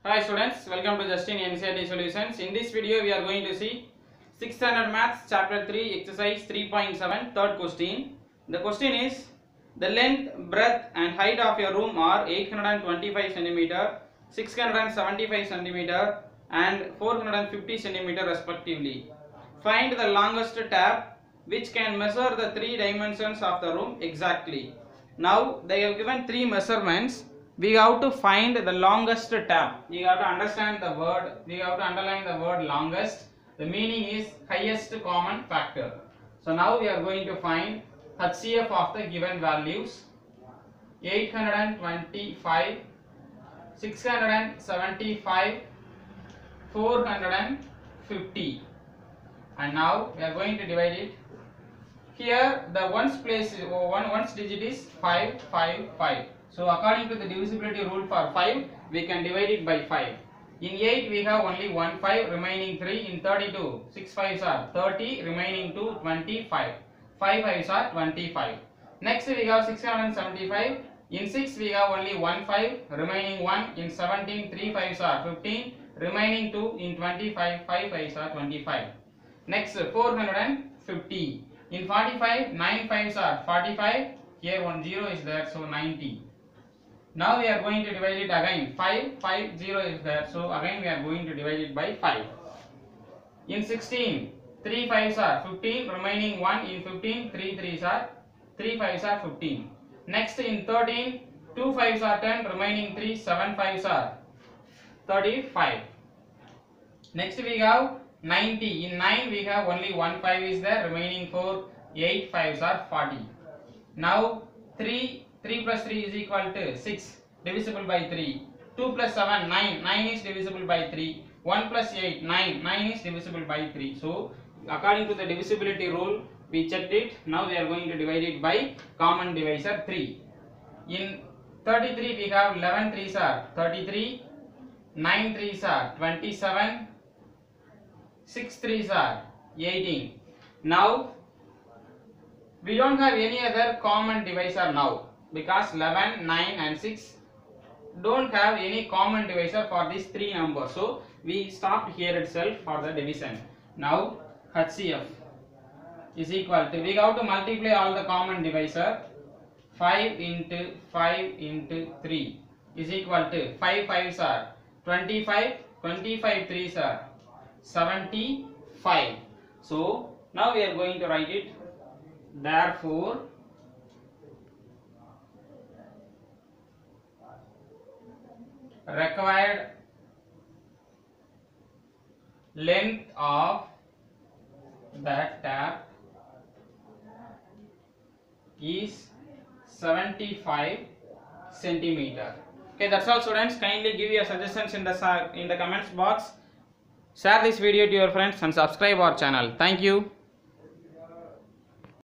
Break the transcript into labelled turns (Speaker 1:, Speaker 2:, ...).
Speaker 1: Hi students, welcome to Justin NCERT Solutions. In this video we are going to see 6th standard maths chapter 3 exercise 3.7 third question. The question is the length, breadth and height of your room are 825 cm, 675 cm and 450 cm respectively. Find the longest tap which can measure the three dimensions of the room exactly. Now they have given three measurements. We have to find the longest tap. You have to understand the word, we have to underline the word longest. The meaning is highest common factor. So now we are going to find HCF of the given values 825, 675, 450, and now we are going to divide it. Here the ones digit is 5, 5, 5. So according to the divisibility rule for 5, we can divide it by 5. In 8 we have only 1 5, remaining 3. In 32, 6 5s are 30, remaining 2, 25. 5 5s are 25. Next we have 675. In 6 we have only 1 5, remaining 1. In 17, 3 5s are 15, remaining 2. In 25, 5 5s are 25. Next 450. In 45, 9 5s are 45. Here 1 0 is there, so 90. Now we are going to divide it again. 5, 5, 0 is there, so again we are going to divide it by 5. In 16, 3 5s are 15, remaining 1. In 15, 3 3s are 3 5s are 15. Next in 13, 2 5s are 10, remaining 3, 7 5s are 35. Next we have 90. In 9 we have only 1 5 is there, remaining 4, 8 5s are 40. Now 3 plus 3 is equal to 6, divisible by 3. 2 plus 7, 9, 9 is divisible by 3. 1 plus 8, 9, 9 is divisible by 3. So according to the divisibility rule, we checked it. Now we are going to divide it by common divisor 3. In 33 we have 11 3s are 33, 9 3s are 27, 6 3s are 18. Now we don't have any other common divisor now, because 11, 9 and 6 don't have any common divisor for these three numbers. So we stopped here itself for the division. Now HCF is equal to, we have to multiply all the common divisor. 5 into 5 into 3 is equal to 5 5s are 25, 25 3s are 75. So now we are going to write it. Therefore required length of the tap is 75 centimeter. Okay, that's all students. Kindly give your suggestions in the comments box. Share this video to your friends and subscribe our channel. Thank you.